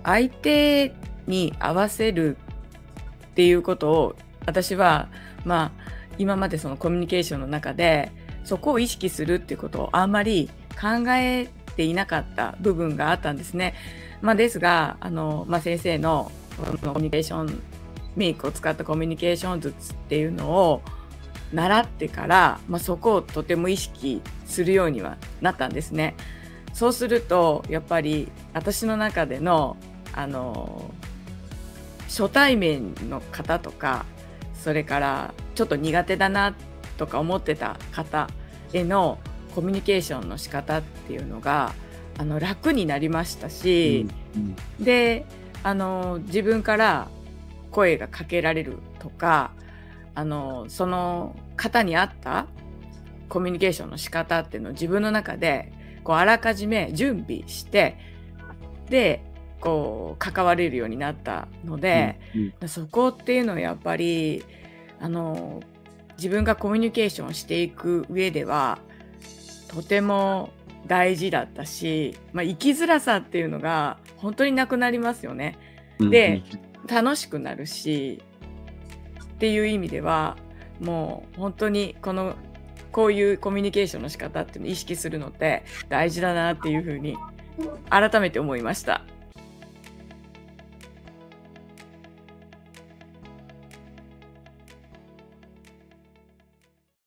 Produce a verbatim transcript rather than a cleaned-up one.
相手に合わせるっていうことを、私は、まあ、今までそのコミュニケーションの中で、そこを意識するっていうことをあんまり考えていなかった部分があったんですね。まあ、ですが、あの、まあ、先生のこのコミュニケーションメイクを使ったコミュニケーション術っていうのを習ってから、まあ、そこをとても意識するようにはなったんですね。そうするとやっぱり私の中でのあの初対面の方とか、それからちょっと苦手だなとか思ってた方へのコミュニケーションの仕方っていうのがあの楽になりましたし、 うんうんであの自分から声がかけられるとか、あのその方に合ったコミュニケーションの仕方っていうのを自分の中でこうあらかじめ準備して、でこう関われるようになったので、 うんうんそこっていうのはやっぱりあの自分がコミュニケーションしていく上ではとても大事だったし、まあ、生きづらさっていうのが本当になくなりますよね。 うんうんで楽しくなるしっていう意味では、もう本当にこのこういうコミュニケーションの仕方っていうのを意識するのって大事だなっていうふうに改めて思いました。